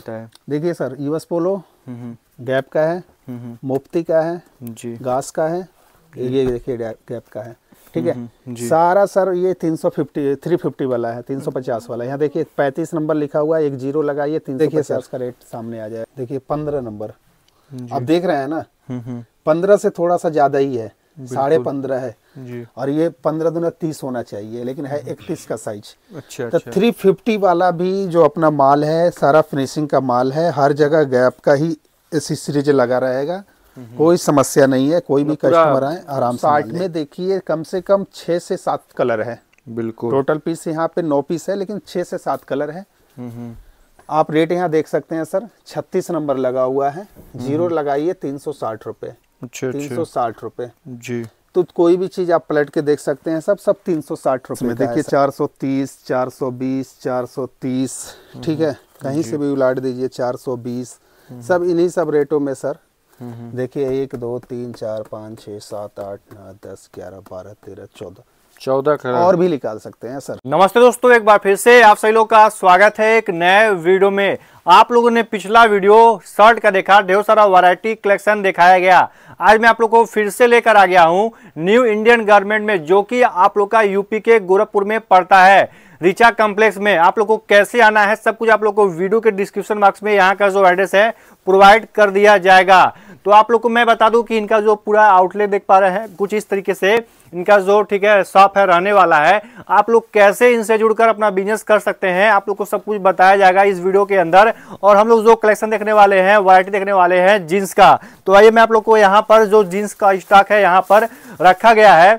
मिलता है? देखिए सर, यूएस पोलो गैप का है, मुफ्ती का है जी गास का है, ये देखिए गैप का है। ठीक है, जी सारा सर ये 350 वाला है, 350 वाला है। यहाँ देखिए 35 नंबर लिखा हुआ है, एक जीरो लगाइए, 350 का रेट सामने आ जाए। देखिए 15 नंबर आप देख रहे हैं ना, 15 से थोड़ा सा ज्यादा ही है, 15.5 है जी। और ये 15 दूना 30 होना चाहिए, लेकिन है 31 का साइज। अच्छा तो 350 वाला भी जो अपना माल है, सारा फिनिशिंग का माल है, हर जगह गैप का ही सीरीज लगा रहेगा, कोई समस्या नहीं है। कोई भी कस्टमर आए आराम से। 60 में देखिए कम से कम 6 से 7 कलर है। बिल्कुल। टोटल पीस यहाँ पे 9 पीस है, लेकिन 6 से 7 कलर है। आप रेट यहाँ देख सकते हैं सर, 36 नंबर लगा हुआ है, जीरो लगाइए 360 रुपये। अच्छा 360 रुपये जी। तो कोई भी चीज आप पलट के देख सकते हैं, सब 360 रुपये। देखिए 430, 420, 430, ठीक है, कहीं से भी उलाट दीजिए 420, सब इन्हीं सब रेटों में सर। देखिए 1 2 3 4 5 6 7 8 9 10 11 12 13 14 कलर और भी निकाल सकते हैं सर। नमस्ते दोस्तों, एक बार फिर से आप सभी लोग का स्वागत है एक नए वीडियो में। आप लोगों ने पिछला वीडियो शर्ट का देखा, ढेर सारा वैरायटी कलेक्शन दिखाया गया। आज मैं आप लोग को फिर से लेकर आ गया हूं न्यू इंडियन गारमेंट में, जो कि आप लोग का यूपी के गोरखपुर में पड़ता है, रिचा कॉम्प्लेक्स में। आप लोग को कैसे आना है सब कुछ आप लोग को वीडियो के डिस्क्रिप्शन बॉक्स में यहाँ का जो एड्रेस है प्रोवाइड कर दिया जाएगा। तो आप लोग को मैं बता दूं कि इनका जो पूरा आउटलेट देख पा रहे हैं, कुछ इस तरीके से इनका जो ठीक है शॉप है रहने वाला है। आप लोग कैसे इनसे जुड़कर अपना बिजनेस कर सकते हैं, आप लोग को सब कुछ बताया जाएगा इस वीडियो के अंदर। और हम लोग जो कलेक्शन देखने वाले हैं, वैरायटी देखने वाले हैं जीन्स का। तो आइए मैं आप लोग को यहाँ पर जो जीन्स का स्टॉक है यहाँ पर रखा गया है,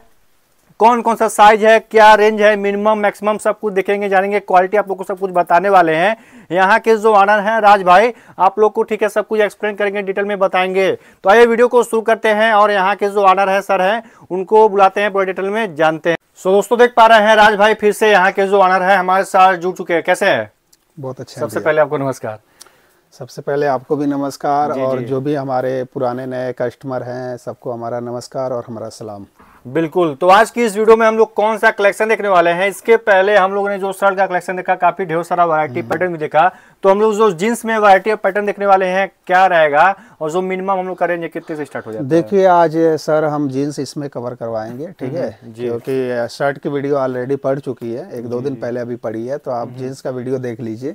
कौन कौन सा साइज है, क्या रेंज है, मिनिमम मैक्सिमम सब कुछ देखेंगे, जानेंगे। क्वालिटी आप लोग को सब कुछ बताने वाले हैं। यहाँ के जो ऑनर हैं राज भाई, आप लोग को ठीक है सब कुछ एक्सप्लेन करेंगे, डिटेल में बताएंगे। तो आइए वीडियो को शुरू करते हैं और यहाँ के जो ऑनर है सर हैं उनको बुलाते हैं, पूरे डिटेल में जानते हैं। सो दोस्तों देख पा रहे हैं राज भाई फिर से यहाँ के जो ऑनर है हमारे साथ जुड़ चुके हैं। कैसे हैं? बहुत अच्छा। सबसे पहले आपको नमस्कार। सबसे पहले आपको भी नमस्कार, और जो भी हमारे पुराने नए कस्टमर हैं सबको हमारा नमस्कार और हमारा सलाम। बिल्कुल। तो आज की इस वीडियो में हम लोग कौन सा कलेक्शन देखने वाले हैं, इसके पहले हम लोगों ने जो शर्ट का कलेक्शन देखा, काफी ढेर सारा वैरायटी पैटर्न भी देखा। तो हम लोग जो जींस में वैरायटी और पैटर्न देखने वाले हैं क्या रहेगा, और जो मिनिमम हम लोग करेंगे कितने से स्टार्ट हो जाता है? देखिए आज सर हम जीन्स इसमें कवर करवाएंगे, ठीक है, क्योंकि शर्ट की वीडियो ऑलरेडी पड़ चुकी है, 1-2 दिन पहले अभी पड़ी है, तो आप जीन्स का वीडियो देख लीजिए।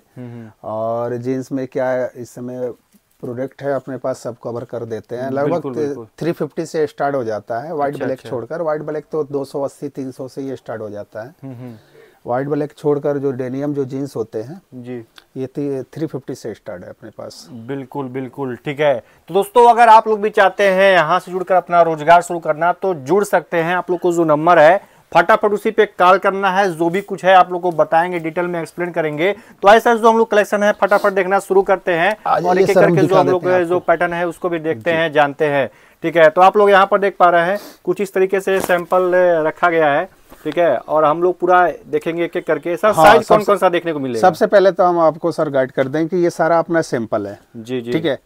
और जीन्स में क्या इस समय प्रोडक्ट है अपने पास, सब कवर कर देते हैं। लगभग 350 से स्टार्ट हो जाता है, व्हाइट ब्लैक छोड़कर। व्हाइट ब्लैक तो 280-300 से ये स्टार्ट हो जाता है। व्हाइट ब्लैक छोड़कर जो डेनियम जो जीन्स होते हैं जी, ये 350 से स्टार्ट है अपने पास। बिल्कुल बिल्कुल ठीक है। तो दोस्तों अगर आप लोग भी चाहते हैं यहाँ से जुड़कर अपना रोजगार शुरू करना, तो जुड़ सकते हैं। आप लोग को जो नंबर है फटाफट उसी पे कॉल करना है, जो भी कुछ है आप लोग को बताएंगे, डिटेल में एक्सप्लेन करेंगे। तो ऐसा जो हम लोग कलेक्शन है फटाफट देखना शुरू करते हैं, और एक एक करके जो हम लोग जो पैटर्न है उसको भी देखते हैं, जानते हैं। ठीक है, तो आप लोग यहाँ पर देख पा रहे हैं कुछ इस तरीके से सैंपल रखा गया है, ठीक है, और हम लोग पूरा देखेंगे एक एक करके। सर साइज कौन कौन सा देखने को मिलेगा? सबसे पहले तो हम आपको सर गाइड कर दें कि ये सारा अपना सैंपल है जी, ठीक है।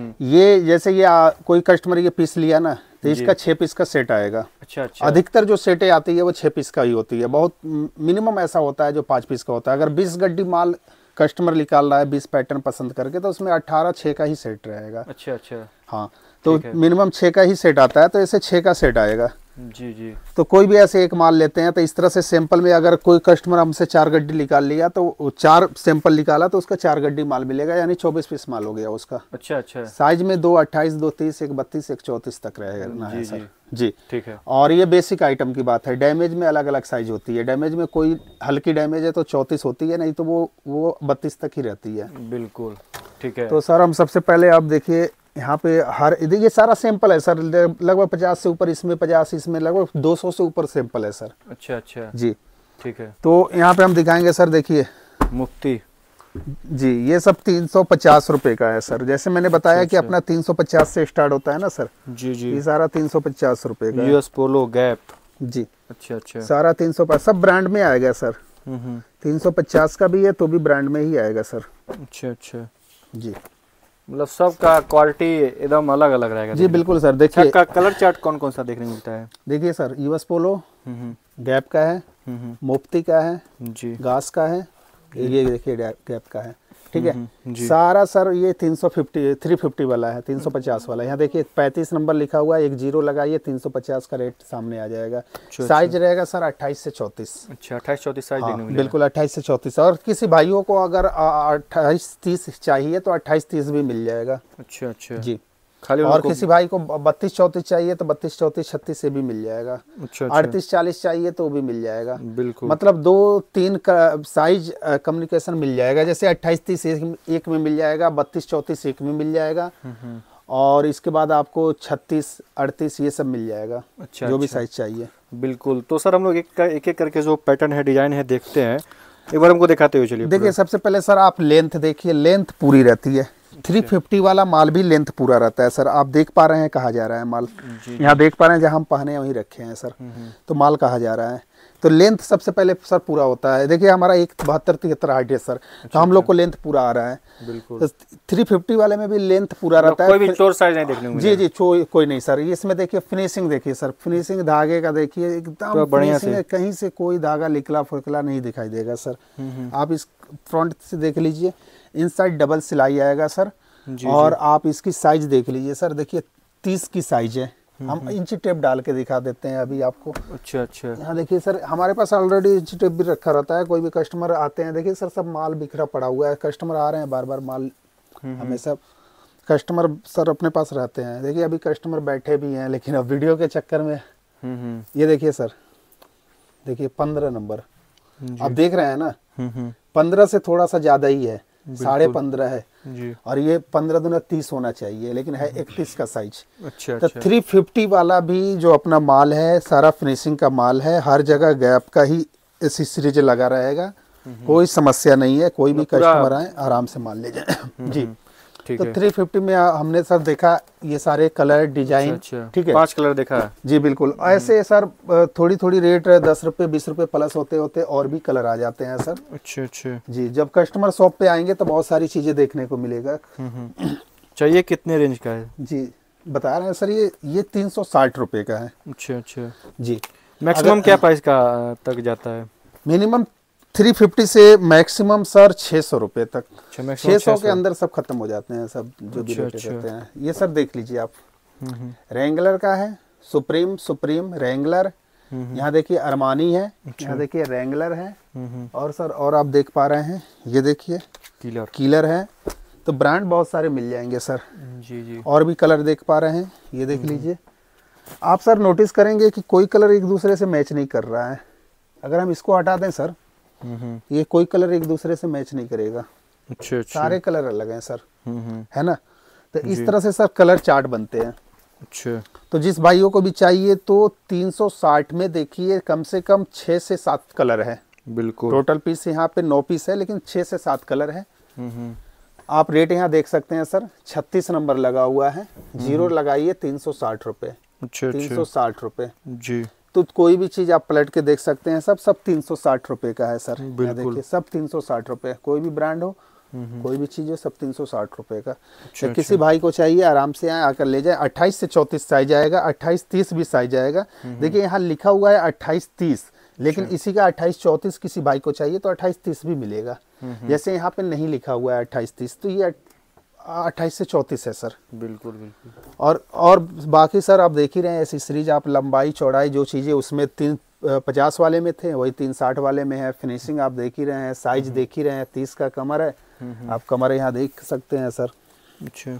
ये जैसे ये कोई कस्टमर ये पीस लिया ना, तो इसका 6 पीस का सेट आएगा। अच्छा। अधिकतर जो सेटें आती है वो 6 पीस का ही होती है, बहुत मिनिमम ऐसा होता है जो 5 पीस का होता है। अगर 20 गड्डी माल कस्टमर निकाल रहा है 20 पैटर्न पसंद करके, तो उसमें 18 6 का ही सेट रहेगा। अच्छा। हाँ, तो मिनिमम 6 का ही सेट आता है, तो ऐसे 6 का सेट आएगा जी। तो कोई भी ऐसे एक माल लेते हैं, तो इस तरह से सैंपल में अगर कोई कस्टमर हमसे 4 गड्डी निकाल लिया, तो 4 सैंपल निकाला तो उसका 4 गड्डी माल मिलेगा, यानी 24 पीस माल हो गया उसका। अच्छा। साइज में 228, 230, 132, 134 तक रहेगा जी, ठीक है। और ये बेसिक आइटम की बात है। डैमेज में अलग अलग साइज होती है। डैमेज में कोई हल्की डैमेज है तो 34 होती है, नहीं तो वो 32 तक ही रहती है। बिल्कुल ठीक है। तो सर हम सबसे पहले आप देखिए यहाँ पे ये सारा सैंपल है सर, लगभग 50 से ऊपर इसमें, 50 इसमें, लगभग 200 से ऊपर सैंपल है सर। अच्छा जी, ठीक है। तो यहाँ पे हम दिखाएंगे सर, देखिए मुफ्ती जी, ये सब 350 रुपए का है सर। जैसे मैंने बताया कि अपना 350 से स्टार्ट होता है ना सर जी, ये सारा 350 रुपए का। यूएस पोलो गैप जी, अच्छा, सारा 350, सब ब्रांड में आएगा सर। 350 का भी है तो भी ब्रांड में ही आएगा सर। अच्छा जी, मतलब सबका क्वालिटी एकदम अलग अलग रहेगा जी। बिल्कुल सर। देखिए कलर चार्ट कौन कौन सा देखने को मिलता है? देखिए सर, यूएस पोलो गैप का है, मुफ्ती का है जी, गास का है, ये देखिए गैप का है, ठीक है। सारा सर ये 350 वाला है, 350 वाला। यहाँ देखिए 35 नंबर लिखा हुआ है, एक जीरो लगाइए, 350 का रेट सामने आ जाएगा। साइज रहेगा सर 28 से 34। अच्छा 28-34 साइज देने मिलेगा। बिल्कुल 28 से 34। और किसी भाइयों को अगर 28-30 चाहिए तो 28-30 भी मिल जाएगा। अच्छा अच्छा जी। और किसी भाई को 32-34 चाहिए तो 32-34-36 से भी मिल जाएगा। 38-40 चाहिए तो भी मिल जाएगा। बिल्कुल, मतलब 2-3 का साइज कम्युनिकेशन मिल जाएगा। जैसे 28-30 एक में मिल जाएगा, 32-34 एक में मिल जाएगा, और इसके बाद आपको 36-38 ये सब मिल जाएगा। अच्छा, जो भी साइज चाहिए। बिल्कुल। तो सर हम लोग एक एक करके जो पैटर्न है, डिजाइन है, देखते हैं। एक बार हमको दिखाते हुए चलिए। देखिए सबसे पहले सर आप लेंथ देखिए, लेंथ पूरी रहती है। 350 वाला माल भी लेंथ पूरा रहता है सर। आप देख पा रहे हैं कहाँ जा रहा है माल, यहाँ देख पा रहे हैं जहाँ हम पहने वहीं रखे हैं सर। तो माल कहाँ जा रहा है, तो लेंथ सबसे पहले सर पूरा होता है। देखिए हमारा 172-73 हाइट है सर, तो हम लोग को लेंथ पूरा आ रहा है। बिल्कुल। तो 350 वाले में भी लेंथ पूरा रहता है, कोई भी चोर साइज नहीं देखने को जी जी, कोई नहीं सर। इसमें देखिए फिनिशिंग देखिए सर, फिनिशिंग धागे का देखिए एकदम बढ़िया से, कहीं से कोई धागा निकला फुकला नहीं दिखाई देगा सर। आप इस फ्रंट से देख लीजिए, इनसाइड डबल सिलाई आएगा सर। और आप इसकी साइज देख लीजिए सर, देखिए 30 की साइज है। हम इंची टेप डाल के दिखा देते हैं अभी आपको। अच्छा अच्छा। यहाँ देखिए सर, हमारे पास ऑलरेडी इंची टेप भी रखा रहता है। कोई भी कस्टमर आते हैं, देखिए सर सब माल बिखरा पड़ा हुआ है। कस्टमर आ रहे हैं बार बार, माल हमेशा कस्टमर सर अपने पास रहते हैं। देखिए अभी कस्टमर बैठे भी हैं, लेकिन अब वीडियो के चक्कर में ये देखिए सर, देखिए 15 नंबर आप देख रहे हैं ना, 15 से थोड़ा सा ज्यादा ही है, 15.5 है जी। और ये 15×30 होना चाहिए, लेकिन है 31 का साइज। अच्छा, तो 350 वाला भी जो अपना माल है, सारा फिनिशिंग का माल है, हर जगह गैप का ही सीरीज लगा रहेगा। कोई समस्या नहीं है, कोई भी कस्टमर आए आराम से माल ले जाए जी। तो 350 में हमने सर देखा ये सारे कलर डिजाइन। ठीक है, 5 कलर देखा है जी। बिल्कुल ऐसे सर थोड़ी थोड़ी रेट 10 रुपए 20 रुपए प्लस होते होते और भी कलर आ जाते हैं सर। अच्छा अच्छा जी। जब कस्टमर शॉप पे आएंगे तो बहुत सारी चीजें देखने को मिलेगा। चाहिए कितने रेंज का है जी, बता रहे हैं सर, ये 360 रुपए का है। अच्छा अच्छा जी। मैक्सिमम क्या प्राइस का तक जाता है? मिनिमम 350 से मैक्सिमम सर 600 रुपए तक। 600 के अंदर सब खत्म हो जाते हैं सब, जो भी रेट रहते हैं। ये सर देख लीजिए आप, रेंगलर का है, सुप्रीम रेंगलर। यहाँ देखिए अरमानी है, यहाँ देखिए रेंगलर है, और सर और आप देख पा रहे हैं ये देखिए कीलर है। तो ब्रांड बहुत सारे मिल जाएंगे सर जी जी। और भी कलर देख पा रहे हैं, ये देख लीजिए आप सर। नोटिस करेंगे कि कोई कलर एक दूसरे से मैच नहीं कर रहा है। अगर हम इसको हटा दें सर, ये कोई कलर एक दूसरे से मैच नहीं करेगा। अच्छा, सारे कलर अलग हैं सर, है ना। तो इस तरह से सर कलर चार्ट बनते हैं। अच्छा। तो जिस भाइयों को भी चाहिए तो 360 में देखिए कम से कम 6 से 7 कलर है। बिल्कुल। टोटल पीस यहाँ पे 9 पीस है, लेकिन 6 से 7 कलर है। आप रेट यहाँ देख सकते हैं सर, 36 नंबर लगा हुआ है, जीरो लगाइए 360 रुपए। अच्छा, 360 रुपए जी। तो कोई भी चीज आप पलट के देख सकते हैं, सब 360 रुपए का है सर। देखिए सब 360 रुपए, कोई भी ब्रांड हो, कोई भी चीज हो, सब 360 रुपए का। अच्छा, किसी भाई को चाहिए आराम से आए, आकर ले जाए। 28 से 34 साइज आएगा, 28-30 भी साइज आएगा। देखिए यहाँ लिखा हुआ है 28-30, लेकिन इसी का 28-34 किसी भाई को चाहिए तो 28-30 भी मिलेगा। जैसे यहाँ पे नहीं लिखा हुआ है 28-30, तो ये 28 से 34 है सर। बिल्कुल बिल्कुल। और बाकी सर आप देख ही रहे हैं ऐसी सीरीज, आप लंबाई चौड़ाई जो चीज़ें उसमें 350 वाले में थे वही 360 वाले में है। फिनिशिंग आप देख ही रहे हैं, साइज देख ही रहे हैं। 30 का कमर है, आप कमर यहाँ देख सकते हैं सर। अच्छा,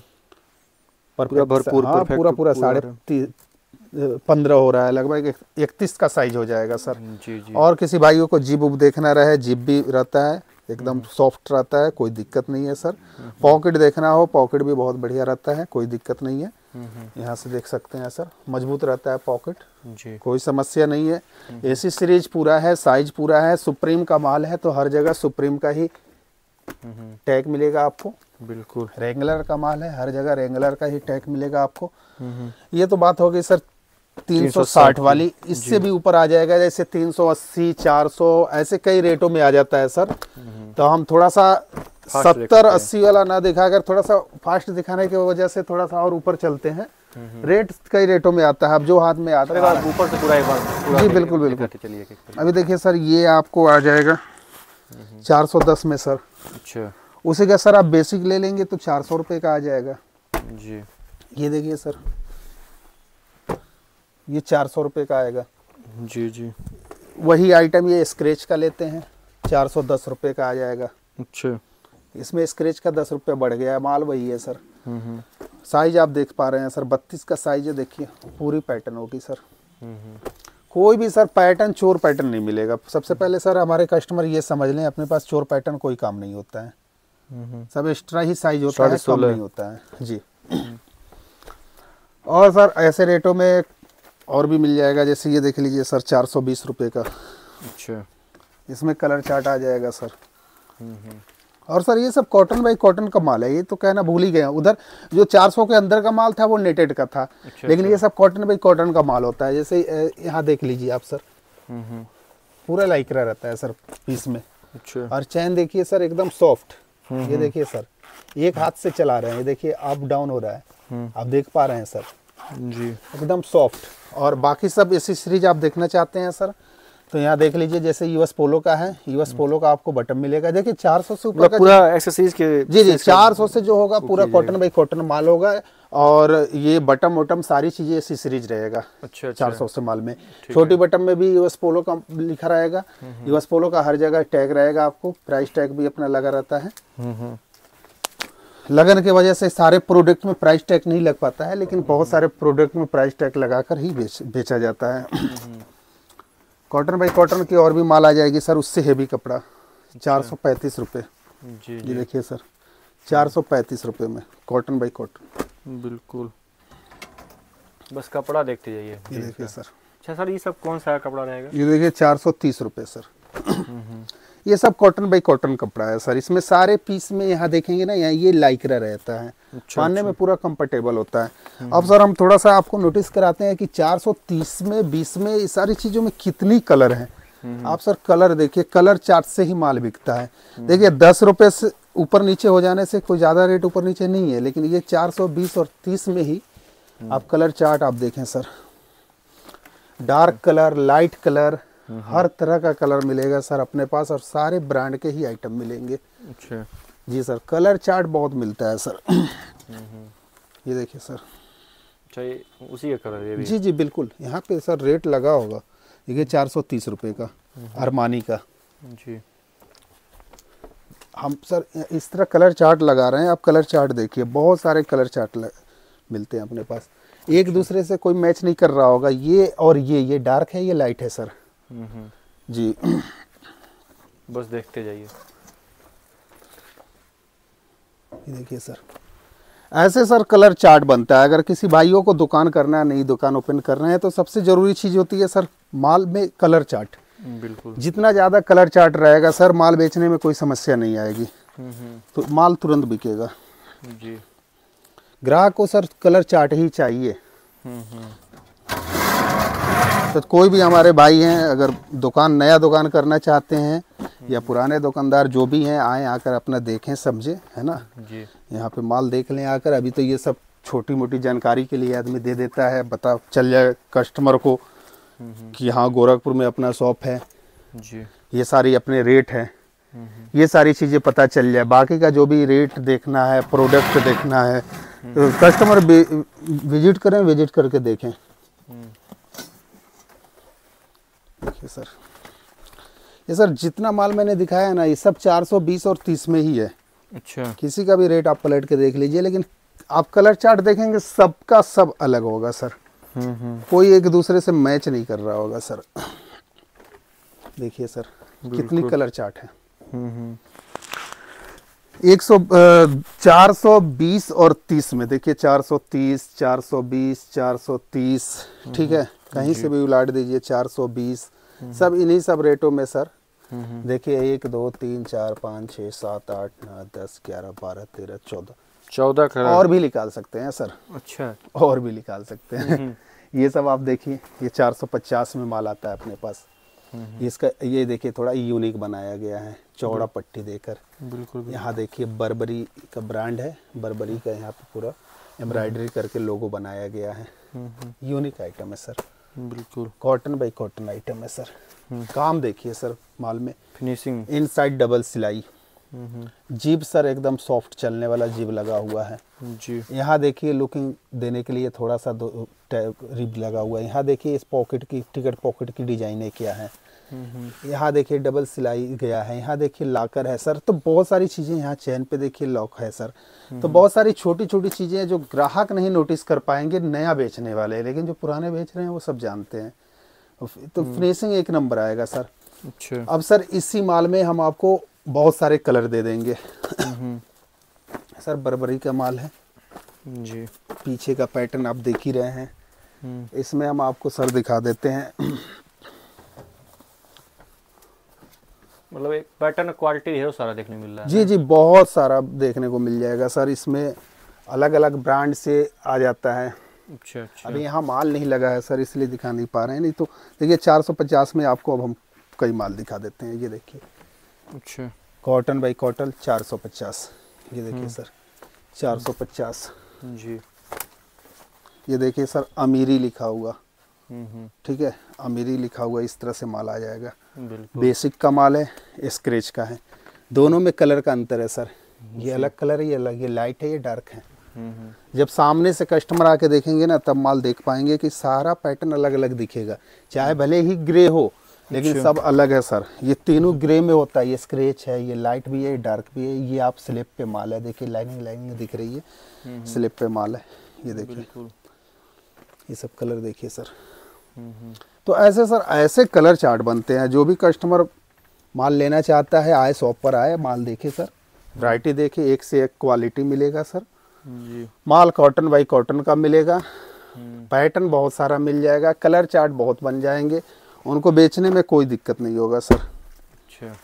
पूरा 15.5 हो रहा है, लगभग 31 का साइज हो जाएगा सर जी जी। और किसी भाइयों को जिब उब देखना रहे, जिब भी रहता है, एकदम सॉफ्ट रहता है, कोई दिक्कत नहीं है सर। पॉकेट देखना हो, पॉकेट भी बहुत बढ़िया रहता है, कोई दिक्कत नहीं है। यहाँ से देख सकते हैं सर, मजबूत रहता है पॉकेट जी, कोई समस्या नहीं है। एसी सीरीज पूरा है, साइज पूरा है, सुप्रीम का माल है तो हर जगह सुप्रीम का ही टैग मिलेगा आपको। बिल्कुल। रेंगलर का माल है, हर जगह रेंगलर का ही टैग मिलेगा आपको। ये तो बात हो गई सर 360 वाली। इससे भी ऊपर आ जाएगा, जैसे 380, 400 ऐसे कई रेटों में आ जाता है सर। तो हम थोड़ा सा 70-80 वाला ना दिखाकर थोड़ा सा फास्ट दिखाने की वजह से थोड़ा सा और ऊपर चलते हैं। रेट कई रेटों में आता है, अब जो हाथ में आता है ऊपर से पूरा एक बार जी। बिल्कुल बिल्कुल। अभी देखिए सर, ये आपको आ जाएगा 410 में सर। अच्छा। उसी का सर आप बेसिक ले लेंगे तो 400 रुपये का आ जाएगा जी। ये देखिए सर, ये 400 रुपये का आएगा जी जी। वही आइटम ये स्क्रैच का लेते हैं 410 रुपये का आ जाएगा। अच्छा, इसमें स्क्रैच का 10 रुपये बढ़ गया है, माल वही है सर। साइज आप देख पा रहे हैं सर, 32 का साइज है, देखिए पूरी पैटर्न होगी सर। कोई भी सर पैटर्न चोर पैटर्न नहीं मिलेगा। सबसे पहले सर हमारे कस्टमर ये समझ लें, अपने पास चोर पैटर्न कोई काम नहीं होता है, सब एक्स्ट्रा ही साइज होता है, कम नहीं होता है जी। और सर ऐसे रेटों में और भी मिल जाएगा, जैसे ये देख लीजिए सर 420 रुपये का। अच्छा, इसमें कलर चार्ट आ जाएगा सर। और सर ये सब कॉटन बाई कॉटन का माल है, ये तो कहना भूल ही गया। उधर जो 400 के अंदर का माल था वो नेटेड का था। अच्छा, लेकिन ये सब कॉटन बाई कॉटन का माल होता है। जैसे यहाँ देख लीजिए आप सर, पूरा लाइक्रा रहता है सर पीस में। अच्छा, और चैन देखिए सर एकदम सॉफ्ट। ये देखिए सर, एक हाथ से चला रहे हैं, ये देखिए अप डाउन हो रहा है, आप देख पा रहे हैं सर जी, एकदम सॉफ्ट। और बाकी सब एसेसरीज आप देखना चाहते हैं सर तो यहाँ देख लीजिए, जैसे यूएस पोलो का है, यूएस पोलो का आपको बटन मिलेगा। देखिए 400 से ऊपर का पूरा एक्सेसरीज के जी 400 से जो होगा पूरा कॉटन बाई कॉटन माल होगा। और ये बटम वटम सारी चीजें एसेसरीज रहेगा। अच्छा, 400 से माल में छोटी बटम में भी यूएस पोलो का लिखा रहेगा। यूएस पोलो का हर जगह टैग रहेगा, आपको प्राइस टैग भी अपना लगा रहता है। लगन के वजह से सारे प्रोडक्ट में प्राइस टैग नहीं लग पाता है, लेकिन बहुत सारे प्रोडक्ट में प्राइस टैग लगाकर ही बेचा जाता है। कॉटन बाई कॉटन की और भी माल आ जाएगी सर, उससे हेवी कपड़ा 435 रुपये जी। ये देखिए सर 435 रुपये में कॉटन बाई कॉटन, बिल्कुल। बस कपड़ा देखते जाइए। ये देखिए सर। अच्छा सर, ये सब कौन सा कपड़ा रहेगा? ये देखिए 430 रुपये सर। ये सब कॉटन बाई कॉटन कपड़ा है सर। इसमें सारे पीस में यहाँ देखेंगे ना, यहाँ ये लाइक्रा रहता है। पहनने में पूरा कंफर्टेबल होता है। अब सर हम थोड़ा सा आपको नोटिस कराते हैं कि 430 में 20 में इस सारी चीज़ों में कितनी कलर हैं। आप सर कलर देखिए, कलर चार्ट से ही माल बिकता है। देखिए 10 रुपये से ऊपर नीचे हो जाने से कोई ज़्यादा रेट ऊपर नीचे नहीं है, लेकिन ये 420 और 30 में ही आप कलर चार्ट आप देखें sir, dark colour, light colour, हर तरह का कलर मिलेगा सर अपने पास, और सारे ब्रांड के ही आइटम मिलेंगे। अच्छा जी सर, कलर चार्ट बहुत मिलता है सर। ये देखिए सर, चाहिए उसी का कलर ये भी? जी जी बिल्कुल। यहाँ पे सर रेट लगा होगा, देखिए 430 रुपये का अरमानी का जी। हम सर इस तरह कलर चार्ट लगा रहे हैं, आप कलर चार्ट देखिए, बहुत सारे कलर चार्ट मिलते हैं अपने पास। एक दूसरे से कोई मैच नहीं कर रहा होगा। ये और ये डार्क है, ये लाइट है सर जी। बस देखते जाइए। ये देखिए सर, ऐसे सर कलर चार्ट बनता है। अगर किसी भाइयों को दुकान करना है, नई दुकान ओपन करना है, तो सबसे जरूरी चीज होती है सर माल में कलर चार्ट। बिल्कुल, जितना ज्यादा कलर चार्ट रहेगा सर, माल बेचने में कोई समस्या नहीं आएगी, तो माल तुरंत बिकेगा जी। ग्राहक को सर कलर चार्ट ही चाहिए। तो कोई भी हमारे भाई हैं, अगर नया दुकान करना चाहते हैं, या पुराने दुकानदार जो भी हैं, आए आकर अपना देखें समझे, है ना जी। यहाँ पे माल देख लें आकर। अभी तो ये सब छोटी मोटी जानकारी के लिए आदमी दे देता है, पता चल जाए कस्टमर को कि हाँ गोरखपुर में अपना शॉप है जी, ये सारी अपने रेट है, ये सारी चीज़ें पता चल जाए। बाकी का जो भी रेट देखना है, प्रोडक्ट देखना है, तो कस्टमर विजिट करें, विजिट करके देखें। देखिए सर, ये सर जितना माल मैंने दिखाया है ना, ये सब 420 और 30 में ही है। अच्छा, किसी का भी रेट आप पलट के देख लीजिए, लेकिन आप कलर चार्ट देखेंगे सबका सब अलग होगा सर। कोई एक दूसरे से मैच नहीं कर रहा होगा सर। देखिए सर कितनी कलर चार्ट है। 420 और 30 में देखिए, 430, 420, 430, ठीक है, कहीं से भी उलाट दीजिए 420, सब इन्हीं सब रेटों में सर। देखिए 1 2 3 4 5 6 7 8 9 10 11 12 13 14 कलर और भी निकाल सकते हैं सर। अच्छा, और भी निकाल सकते हैं। ये सब आप देखिए, ये 450 में माल आता है अपने पास। इसका ये देखिए थोड़ा यूनिक बनाया गया है, चौड़ा पट्टी देकर। बिल्कुल। यहाँ देखिए बर्बरी का ब्रांड है, बर्बरी का यहाँ पे पूरा एम्ब्रॉयडरी करके लोगो बनाया गया है। यूनिक आइटम है सर, बिल्कुल कॉटन बाई कॉटन आइटम है सर। काम देखिए सर माल में, फिनिशिंग, इनसाइड डबल सिलाई, जीब सर एकदम सॉफ्ट चलने वाला जीब लगा हुआ है जी। यहाँ देखिए लुकिंग देने के लिए थोड़ा सा रिब लगा हुआ है। यहाँ देखिए इस पॉकेट की टिकट पॉकेट की डिजाइने क्या है। यहाँ देखिए डबल सिलाई गया है। यहाँ देखिए लॉकर है सर। तो बहुत सारी चीजें, यहाँ चैन पे देखिए लॉक है सर। तो बहुत सारी छोटी छोटी चीजें हैं जो ग्राहक नहीं नोटिस कर पाएंगे नया बेचने वाले, लेकिन जो पुराने बेच रहे हैं वो सब जानते हैं। तो फिनिशिंग एक नंबर आएगा सर। अच्छा। अब सर इसी माल में हम आपको बहुत सारे कलर दे देंगे। सर बर्बरी का माल है जी। पीछे का पैटर्न आप देख ही रहे हैं। इसमें हम आपको सर दिखा देते हैं। मतलब एक पैटर्न क्वालिटी है सारा देखने मिल रहा है जी जी, बहुत सारा देखने को मिल जाएगा सर। इसमें अलग अलग ब्रांड से आ जाता है। अच्छा अच्छा। अभी यहाँ माल नहीं लगा है सर, इसलिए दिखा नहीं पा रहे हैं। नहीं तो देखिए 450 में आपको अब हम कई माल दिखा देते हैं। ये देखिए अच्छा, कॉटन बाई कॉटन 450। ये देखिए सर 450 जी। ये देखिए सर अमीरी लिखा हुआ, ठीक है, अमीरी लिखा हुआ, इस तरह से माल आ जाएगा। बेसिक का माल है, स्क्रेच का है। दोनों में कलर का अंतर है सर। ये अलग कलर है, ये अलग, ये लाइट है, ये डार्क है। जब सामने से कस्टमर आके देखेंगे ना तब माल देख पाएंगे कि सारा पैटर्न अलग अलग दिखेगा। चाहे भले ही ग्रे हो लेकिन सब अलग है सर। ये तीनों ग्रे में होता है। ये स्क्रेच है, ये लाइट भी है, ये डार्क भी है। ये आप स्लिप पे माल है, देखिए लाइनिंग लाइनिंग दिख रही है, स्लिप पे माल है। ये देखिए ये सब कलर देखिए सर। तो ऐसे सर ऐसे कलर चार्ट बनते हैं। जो भी कस्टमर माल लेना चाहता है आए शॉप पर आए, माल देखे सर, वैरायटी देखे, एक से एक क्वालिटी मिलेगा सर जी। माल कॉटन बाई कॉटन का मिलेगा। पैटर्न बहुत सारा मिल जाएगा, कलर चार्ट बहुत बन जाएंगे, उनको बेचने में कोई दिक्कत नहीं होगा सर। अच्छा।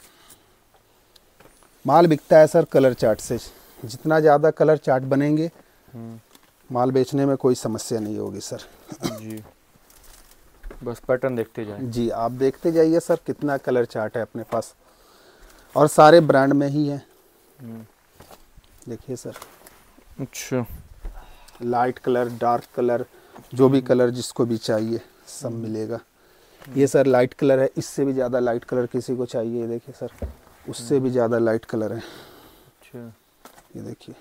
माल बिकता है सर कलर चार्ट से। जितना ज़्यादा कलर चार्ट बनेंगे माल बेचने में कोई समस्या नहीं होगी सर जी। बस पैटर्न देखते जाएं जी, आप देखते जाइए सर कितना कलर चार्ट है अपने पास, और सारे ब्रांड में ही है। देखिए सर अच्छा, लाइट कलर, डार्क कलर, जो भी कलर जिसको भी चाहिए सब मिलेगा। ये सर लाइट कलर है, इससे भी ज़्यादा लाइट कलर किसी को चाहिए, देखिए सर उससे भी ज़्यादा लाइट कलर है। अच्छा, ये देखिए।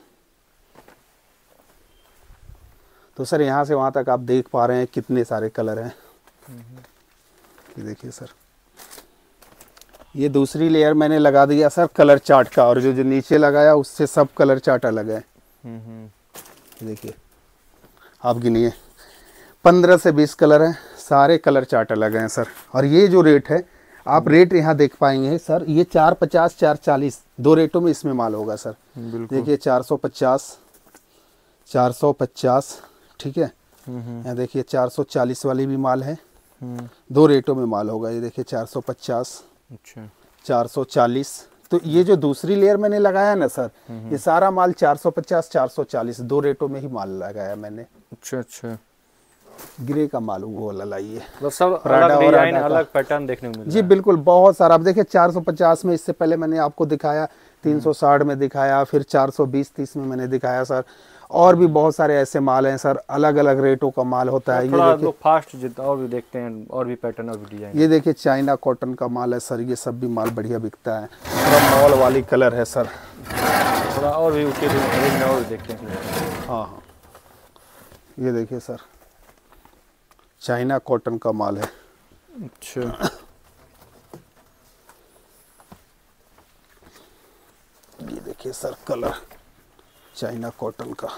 तो सर यहाँ से वहाँ तक आप देख पा रहे हैं कितने सारे कलर हैं। ये देखिए सर, ये दूसरी लेयर मैंने लगा दिया सर कलर चार्ट का, और जो जो नीचे लगाया उससे सब कलर चार्ट अलग है। देखिए आप गिनिए 15 से 20 कलर हैं, सारे कलर चार्ट अलग हैं सर। और ये जो रेट है आप रेट यहाँ देख पाएंगे सर, ये 450 440 दो रेटों में इसमें माल होगा सर। देखिए 450 450, ठीक है। यहाँ देखिए 440 वाली भी माल है, दो रेटों में माल होगा। ये देखिए 450 अच्छा 440। तो ये जो दूसरी लेयर मैंने लगाया ना सर, ये सारा माल 450 440 दो रेटों में ही माल लगाया मैंने। अच्छा अच्छा, ग्रे का माल वो वाला लाइए, सब अलग डिजाइन अलग पैटर्न देखने को मिल जी। बिल्कुल बहुत सारा। आप देखिए 450 में इससे पहले मैंने आपको दिखाया, 360 में दिखाया, फिर 420-30 में मैंने दिखाया सर। और भी बहुत सारे ऐसे माल हैं सर, अलग अलग रेटों का माल होता है। ये देखिए फास्ट जितना और भी देखते हैं, और भी पैटर्न और भी डिजाइन। ये देखिए चाइना कॉटन का माल है सर, ये सब भी माल बढ़िया बिकता है। थोड़ा मॉल वाली कलर है सर, थोड़ा और भी ऊँचे में और देखते हैं। हाँ हाँ, ये देखिए सर चाइना कॉटन का माल है। अच्छा, ये देखिए सर कलर चाइना कॉटन का,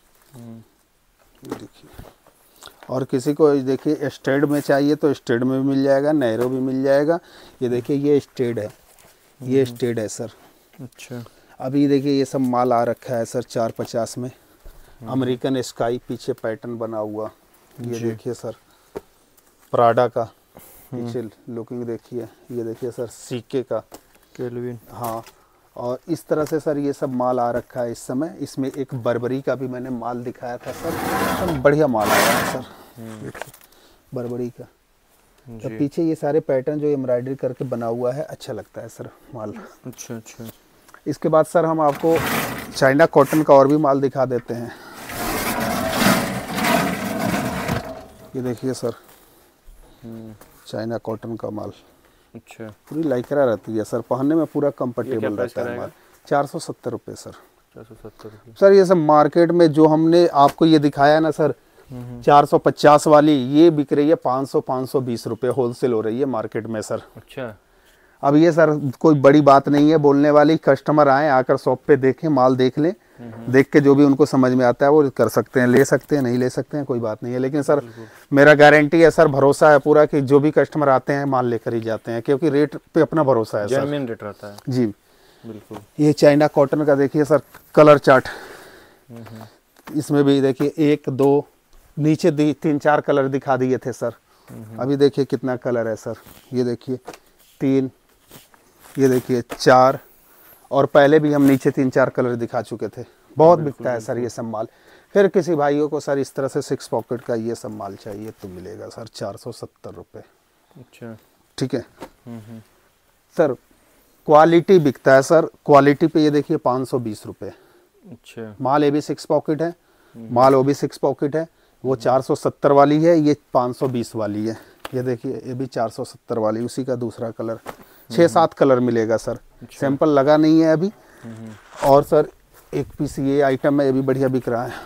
देखिए। और किसी को देखिए स्टेड में चाहिए तो स्टेड में भी मिल जाएगा, नैरो भी मिल जाएगा। ये देखिए ये स्टेड है, ये स्टेड है सर। अच्छा, अभी देखिए ये सब माल आ रखा है सर 450 में। अमेरिकन स्काई पीछे पैटर्न बना हुआ, ये देखिए सर प्राडा का पीछे लुकिंग देखिए। ये देखिए सर सीके का केल्विन, हाँ। और इस तरह से सर ये सब माल आ रखा है इस समय। इसमें एक बर्बरी का भी मैंने माल दिखाया था सर, सब बढ़िया माल आया है सर। देखिए बर्बरी का, तो पीछे ये सारे पैटर्न जो एम्ब्रॉयडरी करके बना हुआ है, अच्छा लगता है सर माल। अच्छा अच्छा। इसके बाद सर हम आपको चाइना कॉटन का और भी माल दिखा देते हैं। ये देखिए सर चाइना कॉटन का माल, अच्छा, पूरी लाइक्रा रहती है सर, पहनने में पूरा कंफर्टेबल रहता है माल। 470 रुपये सर। 470 रुपये सर। ये सब मार्केट में जो हमने आपको ये दिखाया ना सर 450 वाली, ये बिक रही है 500-520 रुपये होलसेल हो रही है मार्केट में सर। अच्छा, अब ये सर कोई बड़ी बात नहीं है बोलने वाली, कस्टमर आए आकर शॉप पे देखें, माल देख लें, देख के जो भी उनको समझ में आता है वो कर सकते हैं, ले सकते हैं, नहीं ले सकते हैं, कोई बात नहीं है। लेकिन सर मेरा गारंटी है सर, भरोसा है पूरा कि जो भी कस्टमर आते हैं माल लेकर ही जाते हैं, क्योंकि रेट पे अपना भरोसा है सर, जेन्युइन रेट रहता है जी बिल्कुल। ये चाइना कॉटन का देखिए सर कलर चार्ट, इसमें भी देखिए 1 2 नीचे 3-4 कलर दिखा दिए थे सर, अभी देखिए कितना कलर है सर, ये देखिए 3, ये देखिए 4, और पहले भी हम नीचे 3-4 कलर दिखा चुके थे। बहुत बिकता है सर ये सब माल। फिर किसी भाइयों को सर इस तरह से 6 पॉकेट का ये सब माल चाहिए तो मिलेगा सर 470 रुपये। अच्छा, ठीक है सर। क्वालिटी बिकता है सर, क्वालिटी पे ये देखिए 520 रुपये। अच्छा, माल ये भी 6 पॉकेट है, माल वो भी 6 पॉकेट है, वो 470 वाली है, ये 520 वाली है। ये देखिए ये भी 470 वाली, उसी का दूसरा कलर, 6-7 कलर मिलेगा सर। अच्छा। सैंपल लगा नहीं है अभी। और सर एक पीस ये आइटम है, ये भी बढ़िया बिक रहा है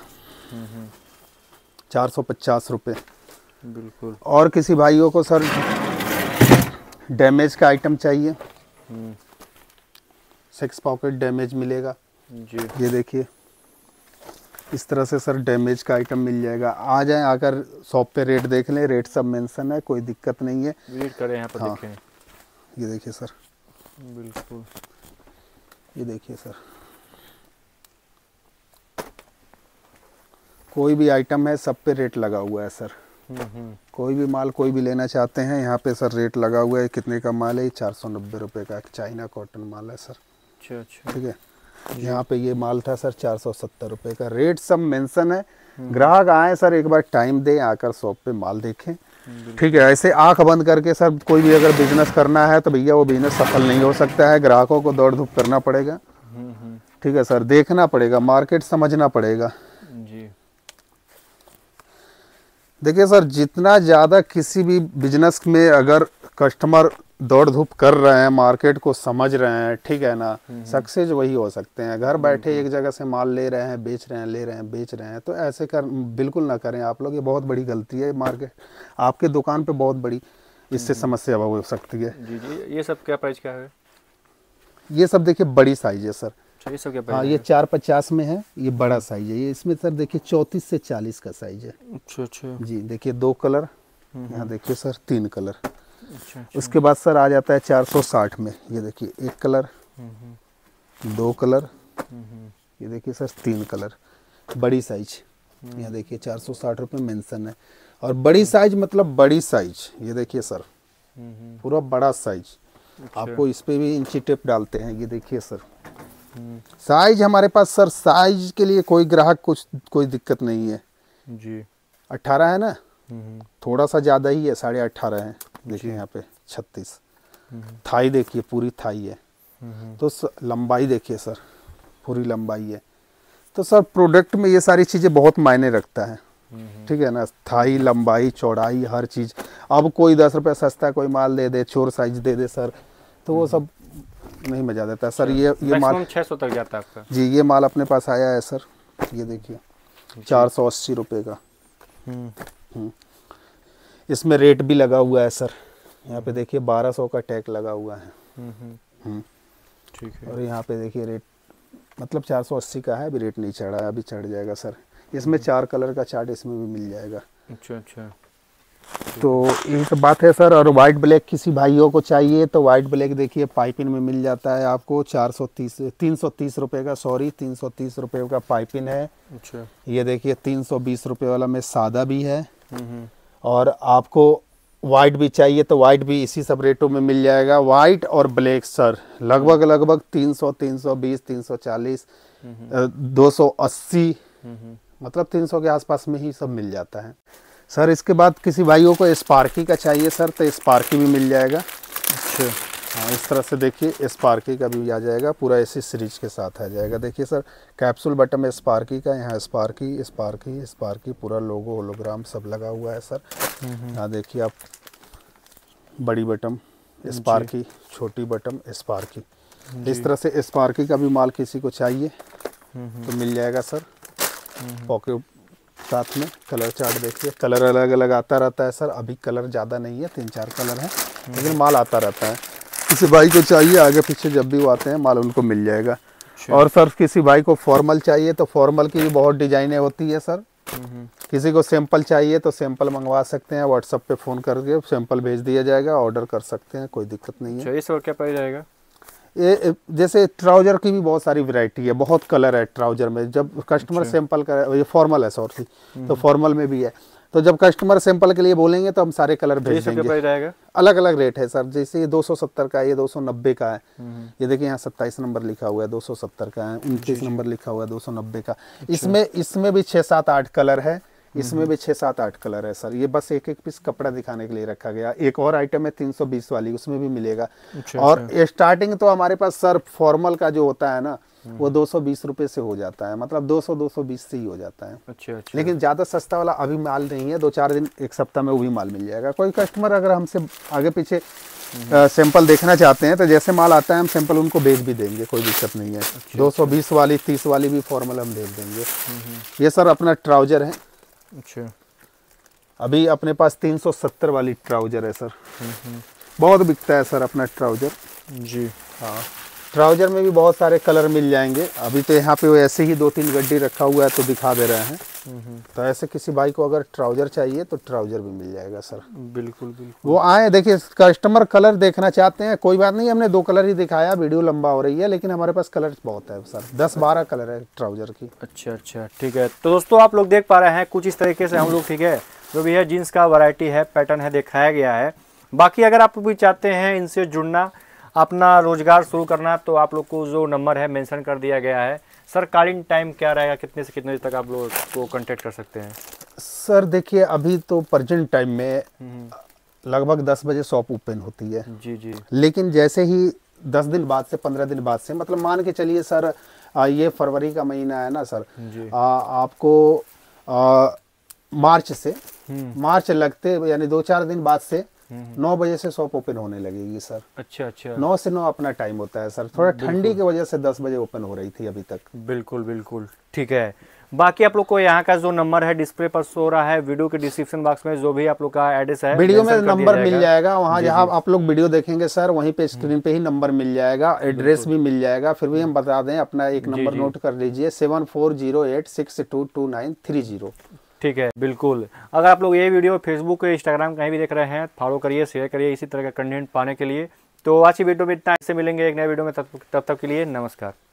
450 रुपये बिल्कुल। और किसी भाइयों को सर डैमेज का आइटम चाहिए, 6 पॉकेट डैमेज मिलेगा जी। ये देखिए इस तरह से सर डैमेज का आइटम मिल जाएगा। आ जाएं, आकर शॉप पे रेट देख लें, रेट सब मेंशन है, कोई दिक्कत नहीं है। विजिट करें यहाँ पर। हाँ। देखें ये देखिए सर बिल्कुल, ये देखिए सर कोई भी आइटम है सब पे रेट लगा हुआ है सर। कोई भी माल कोई भी लेना चाहते हैं यहाँ पे सर रेट लगा हुआ है। कितने का माल है? 490 रुपये का चाइना कॉटन माल है सर। अच्छा अच्छा, ठीक है। यहाँ पे ये माल था सर 470 रुपये का, रेट सब मेंशन है। ग्राहक आए सर एक बार टाइम दें, आकर शॉप पे माल देखें। ठीक है। ऐसे आंख बंद करके सर कोई भी अगर बिजनेस करना है तो भैया वो बिजनेस सफल नहीं हो सकता है। ग्राहकों को दौड़ धूप करना पड़ेगा। ठीक है सर, देखना पड़ेगा, मार्केट समझना पड़ेगा जी। देखिए सर, जितना ज़्यादा किसी भी बिजनेस में अगर कस्टमर दौड़ धूप कर रहे हैं, मार्केट को समझ रहे हैं, ठीक है ना, सक्सेस वही हो सकते हैं। घर बैठे एक जगह से माल ले रहे हैं, बेच रहे हैं, ले रहे हैं, बेच रहे हैं, तो ऐसे कर बिल्कुल ना करें आप लोग। ये बहुत बड़ी गलती है। मार्केट आपके दुकान पे बहुत बड़ी इससे समस्या हो सकती है। जी जी। ये सब क्या प्राइस क्या है? ये सब देखिए बड़ी साइज है सर। ये सब क्या प्राइस? हाँ, ये 450 में है, ये बड़ा साइज है। ये इसमें सर देखिए 34 से 40 का साइज है। अच्छा अच्छा जी। देखिए 2 कलर, यहाँ देखिए सर 3 कलर। अच्छा। उसके बाद सर आ जाता है 460 में। ये देखिए 1 कलर, 2 कलर, ये देखिए सर 3 कलर, बड़ी साइज। यहाँ देखिए 460 रुपये मेंशन है। और बड़ी साइज मतलब बड़ी साइज, ये देखिए सर पूरा बड़ा साइज। आपको इस पे भी इंची टेप डालते हैं। ये देखिए सर साइज हमारे पास सर, साइज के लिए कोई ग्राहक कोई दिक्कत नहीं है जी। 18 है ना, थोड़ा सा ज़्यादा ही है, 18.5 है। देखिए यहाँ पे 36। थाई देखिए पूरी थाई है। तो लंबाई देखिए सर पूरी लंबाई है। तो सर प्रोडक्ट में ये सारी चीज़ें बहुत मायने रखता है। ठीक है ना, थाई, लंबाई, चौड़ाई, हर चीज़। अब कोई 10 रुपये सस्ता कोई माल दे दे, चोर साइज दे दे सर, तो वो सब नहीं मजा देता सर। ये माल 600 तक जाता है आपका। जी। ये माल अपने पास आया है सर, ये देखिए 480 रुपये का। इसमें रेट भी लगा हुआ है सर। यहाँ पे देखिए 1200 का टैग लगा हुआ है। ठीक है। और यहाँ पे देखिए रेट मतलब 480 का है, अभी रेट नहीं चढ़ा है, अभी चढ़ जाएगा सर। इसमें 4 कलर का चार्ट इसमें भी मिल जाएगा। अच्छा अच्छा। तो यही सब बात है सर। और वाइट ब्लैक किसी भाइयों को चाहिए तो वाइट ब्लैक देखिए पाइपिंग में मिल जाता है आपको 330 रुपये का, सॉरी 330 रुपये का पाइपिंग है। अच्छा। ये देखिए 320 रुपये वाला में सादा भी है। और आपको वाइट भी चाहिए तो वाइट भी इसी सब रेटों में मिल जाएगा। वाइट और ब्लैक सर लगभग 300, 320, 340, 280, मतलब 300 के आसपास में ही सब मिल जाता है सर। इसके बाद किसी भाइयों को स्पार्की का चाहिए सर तो स्पार्की भी मिल जाएगा। अच्छा। हाँ, इस तरह से देखिए स्पार्की का भी आ जाएगा, पूरा ऐसी सीरीज के साथ आ जाएगा। देखिए सर कैप्सूल बटन है स्पार्की का, यहाँ स्पार्की स्पार्की स्पार्की पूरा लोगो होलोग्राम सब लगा हुआ है सर। यहाँ देखिए आप बड़ी बटन स्पार्की, छोटी बटन स्पार्की। इस तरह से स्पार्की का भी माल किसी को चाहिए तो मिल जाएगा सर। पॉकेट साथ में कलर चार्ट देखिए, कलर अलग अलग आता रहता है सर। अभी कलर ज़्यादा नहीं है, 3-4 कलर है, लेकिन माल आता रहता है। किसी भाई को चाहिए आगे पीछे जब भी वो आते हैं माल उनको मिल जाएगा। और सर किसी भाई को फॉर्मल चाहिए तो फॉर्मल की भी बहुत डिजाइनें होती है सर। किसी को सैंपल चाहिए तो सैंपल मंगवा सकते हैं, व्हाट्सएप पे फ़ोन करके सैंपल भेज दिया जाएगा, ऑर्डर कर सकते हैं, कोई दिक्कत नहीं है। सर क्या प्राइस जाएगा? ये जैसे ट्राउजर की भी बहुत सारी वैरायटी है, बहुत कलर है ट्राउजर में। जब कस्टमर सैंपल का, ये फॉर्मल है सॉरी, तो फॉर्मल में भी है, तो जब कस्टमर सैंपल के लिए बोलेंगे तो हम सारे कलर भेज देंगे। अलग अलग रेट है सर, जैसे ये 270 का है, ये 290 का है। ये देखिए यहाँ 27 नंबर लिखा हुआ है 270 का है, 29 नंबर लिखा हुआ है 290 का। इसमें भी 6-7-8 कलर है, इसमें भी 6-7-8 कलर है सर। ये बस एक एक पीस कपड़ा दिखाने के लिए रखा गया। एक और आइटम है 320 वाली, उसमें भी मिलेगा। और स्टार्टिंग तो हमारे पास सर फॉर्मल का जो होता है ना, वो 220 रुपये से हो जाता है, मतलब 200-220 से ही हो जाता है। अच्छा। लेकिन ज़्यादा सस्ता वाला अभी माल नहीं है, 2-4 दिन 1 सप्ताह में वो भी माल मिल जाएगा। कोई कस्टमर अगर हमसे आगे पीछे सैंपल देखना चाहते हैं तो जैसे माल आता है हम सैंपल उनको भेज भी देंगे, कोई दिक्कत नहीं है। 220 वाली 30 वाली भी फॉर्मल हम भेज देंगे। ये सर अपना ट्राउजर है। अच्छा, अभी अपने पास 370 वाली ट्राउजर है सर। बहुत बिकता है सर अपना ट्राउजर जी। हाँ, ट्राउजर में भी बहुत सारे कलर मिल जाएंगे। अभी तो यहाँ पे ऐसे ही 2-3 गड्डी रखा हुआ है तो दिखा दे रहे हैं। तो ऐसे किसी भाई को अगर ट्राउजर चाहिए तो ट्राउजर भी मिल जाएगा सर। बिल्कुल बिल्कुल, वो आए, देखिए कस्टमर कलर देखना चाहते हैं, कोई बात नहीं, हमने 2 कलर ही दिखाया, वीडियो लंबा हो रही है, लेकिन हमारे पास कलर बहुत है सर, 10-12 कलर है ट्राउजर की। अच्छा, ठीक है। तो दोस्तों आप लोग देख पा रहे हैं कुछ इस तरीके से हम लोग, ठीक है, जो भी है जीन्स का वैरायटी है, पैटर्न है, दिखाया गया है। बाकी अगर आप भी चाहते हैं इनसे जुड़ना, अपना रोजगार शुरू करना, तो आप लोग को जो नंबर है मेंशन कर दिया गया है। सर कॉलिंग टाइम क्या रहेगा, कितने से कितने तक आप लोग को कांटेक्ट कर सकते हैं? सर देखिए अभी तो प्रेजेंट टाइम में लगभग 10 बजे शॉप ओपन होती है जी। लेकिन जैसे ही 10 दिन बाद से 15 दिन बाद से, मतलब मान के चलिए सर ये फरवरी का महीना है ना सर, आपको मार्च लगते यानी 2-4 दिन बाद से 9 बजे से शॉप ओपन होने लगेगी सर। अच्छा 9 से 9 अपना टाइम होता है सर। थोड़ा ठंडी की वजह से 10 बजे ओपन हो रही थी अभी तक। बिल्कुल ठीक है। बाकी आप लोग को यहाँ का जो नंबर है डिस्प्ले पर शो हो रहा है, वीडियो के डिस्क्रिप्शन बॉक्स में जो भी आप लोग का एड्रेस है, वीडियो में नंबर मिल जाएगा। वहाँ जहाँ आप लोग वीडियो देखेंगे सर, वहीं पे स्क्रीन पे ही नंबर मिल जाएगा, एड्रेस भी मिल जाएगा। फिर भी हम बता दें, अपना एक नंबर नोट कर लीजिए, 7408622930। ठीक है, बिल्कुल। अगर आप लोग ये वीडियो फेसबुक इंस्टाग्राम कहीं भी देख रहे हैं, फॉलो करिए, शेयर करिए इसी तरह का कंटेंट पाने के लिए। तो आज की वीडियो में इतना, इससे मिलेंगे एक नए वीडियो में, तब तक के लिए नमस्कार।